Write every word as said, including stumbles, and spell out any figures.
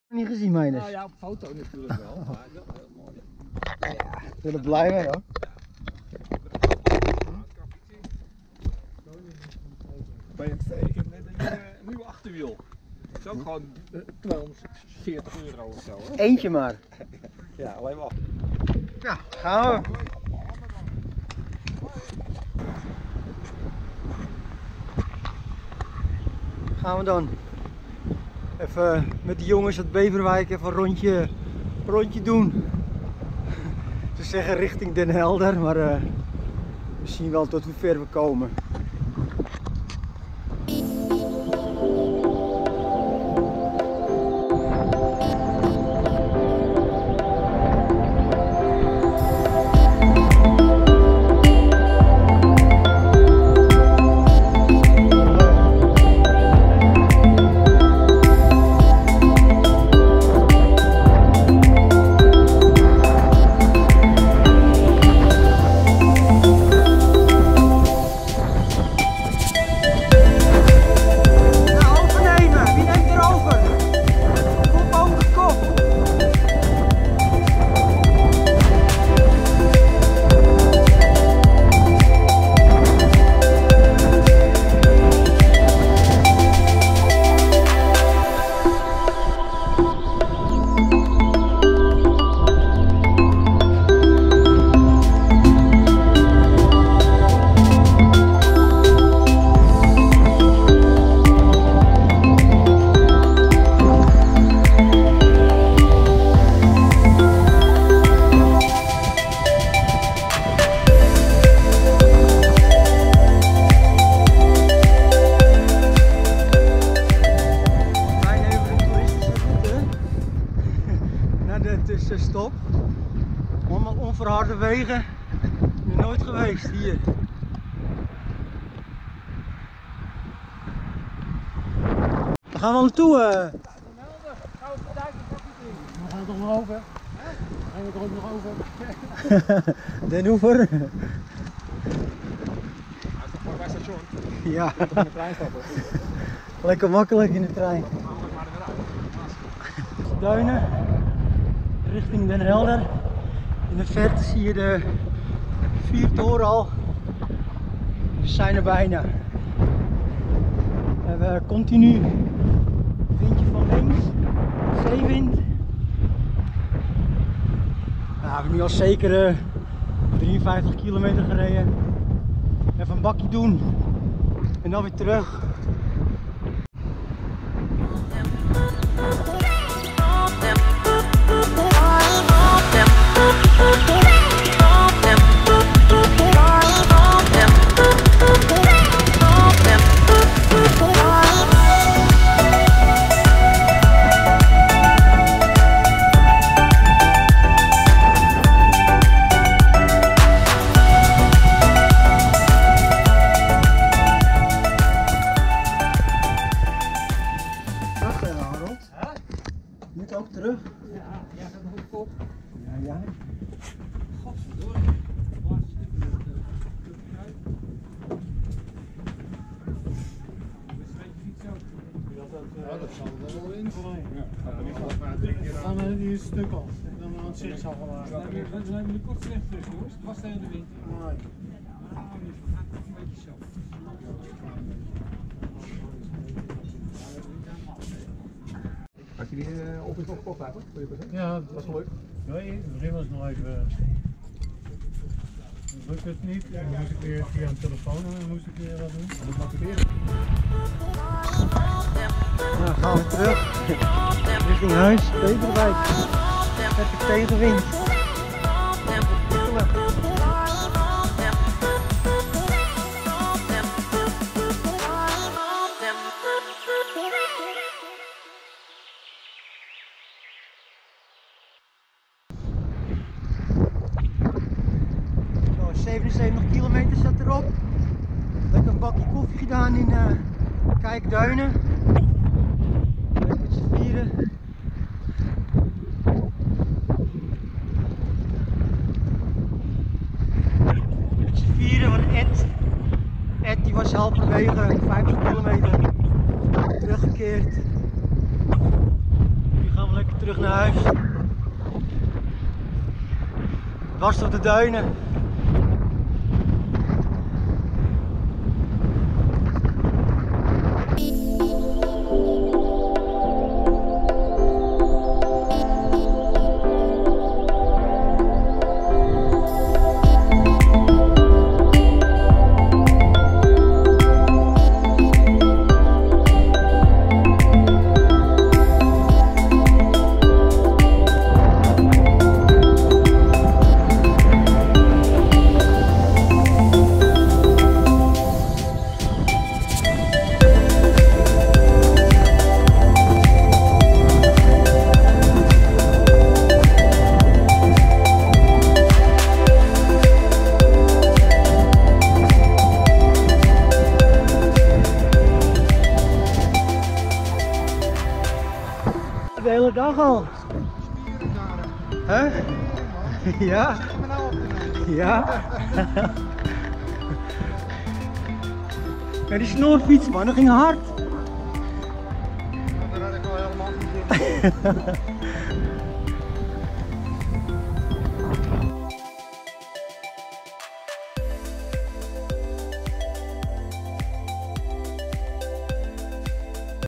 Niet gezien, mijners. Nou ja, op foto natuurlijk wel, maar wel heel mooi. Ja, ik ben er blij mee hoor. B M W, ik heb net een nieuwe, nieuwe achterwiel. Dat is ook gewoon tweehonderdveertig euro of zo. Hoor. Eentje maar. Ja, alleen wel. Ja, gaan we. Gaan we dan even met de jongens uit Beverwijk even een rondje, rondje doen. Ze zeggen richting Den Helder, maar uh, we zien wel tot hoe ver we komen. Stop. Allemaal onverharde wegen. Ik ben nooit geweest hier. Waar gaan we naartoe? Uh? Ja, Den Helder. Gaan we duiken, pak niet in. We gaan er toch nog over? Hè? Gaan we er ook nog over? Den Hoever. Hij is toch gewoon bij station? Ja. In de trein stappen. Lekker makkelijk in de trein. Dan gaan we maar eruit. Duinen. Richting Den Helder. In de verte zie je de vuurtoren al. We zijn er bijna. We hebben continu windje van links, zeewind. Nou, we hebben nu al zeker uh, drieënvijftig kilometer gereden. Even een bakje doen en dan weer terug. Ook terug? Ja, jij gaat nog op kop. Ja, ja. Godverdorie. De laatste stukje met de kruid. Ja, dat zal er wel in. Ja, gaat er niet van maar drie keer aan. Dan die is stuk af. Dan aan het zicht zal gelaten. We hebben de kortste weg terug, jongens. Het was de hele winter. Nee. Ah, een beetje zo. Had je die uh, op nog gekocht eigenlijk? Ja, dat was leuk. Nee, in het begin was het nog even. Dan lukt het niet. Dan moest ik weer via een telefoon en dan moest ik weer wat doen. Dat moet motiveren. Nou, gaan we terug. Richting huis, Beverwijk. Even tegenwind. zevenenzeventig kilometer staat erop. Lekker een bakje koffie gedaan in uh, Kijkduinen. Lekker met z'n vieren. Met z'n vieren, want Ed, Ed die was halverwege vijftig kilometer teruggekeerd. Nu gaan we lekker terug naar huis. Dwars op de duinen. De hele dag al. Hè? Ja? Ja? Ja, die snoorfiets man, dat ging hard. Daar had ik al helemaal niet in.